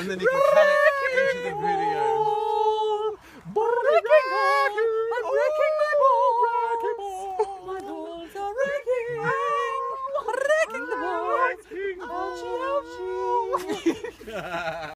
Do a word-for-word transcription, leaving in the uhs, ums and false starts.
and then you can cut it into the video. I'm wrecking my balls. My balls are wrecking. Wrecking the balls. Ouchie, ouchie.